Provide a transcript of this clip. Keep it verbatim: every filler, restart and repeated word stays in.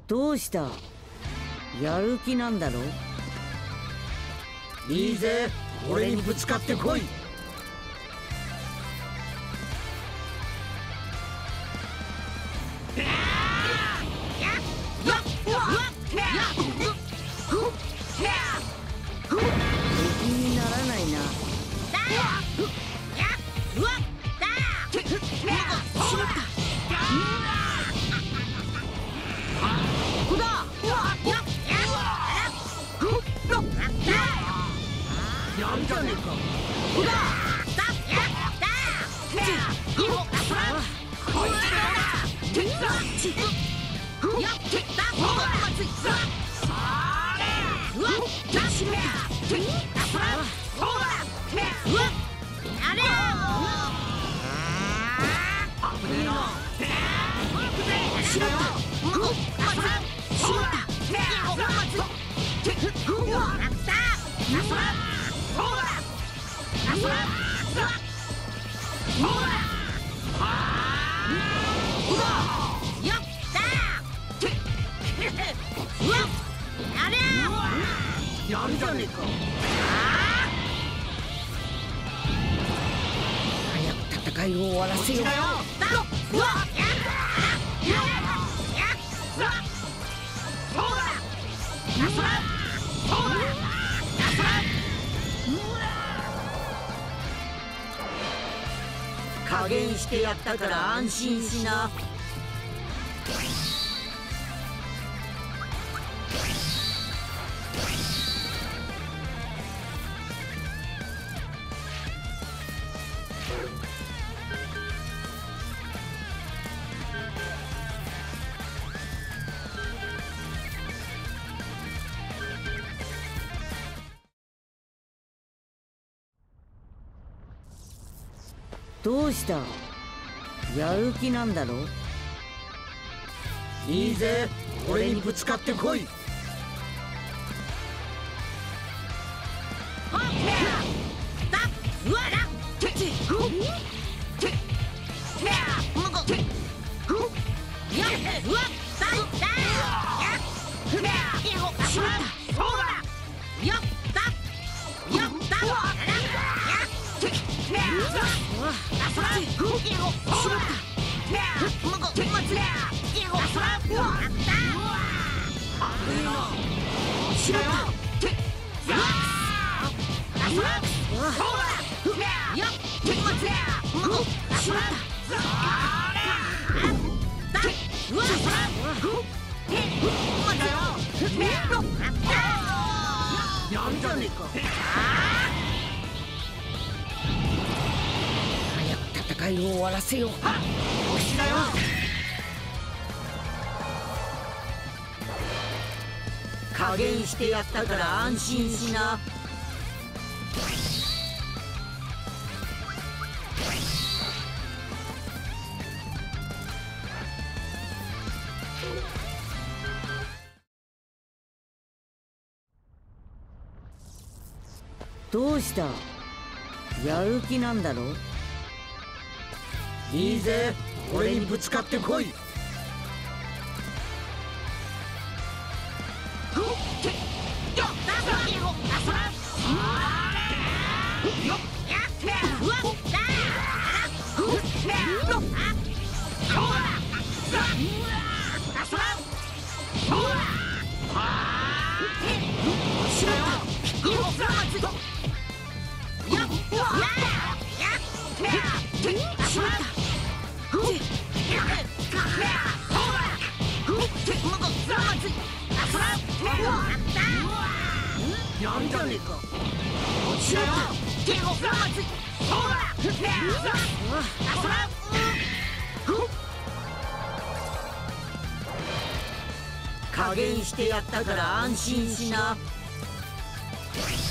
どうした？やる気なんだろ？ いいぜ、俺にぶつかってこい。 敵にならないな。 やんじゃねえか。やるじゃねえか。 早く戦いを終わらせよう。加減してやったから安心しな。どうした？やる気なんだろ？ いいぜ、俺にぶつかってこい。やんじゃねえか。 早く戦いを終わらせよう。 星だよ。 加減してやったから安心しな。どうした？やる気なんだろ？ いいぜ、俺にぶつかってこい。やんじゃねえか。加減してやったから安心しな。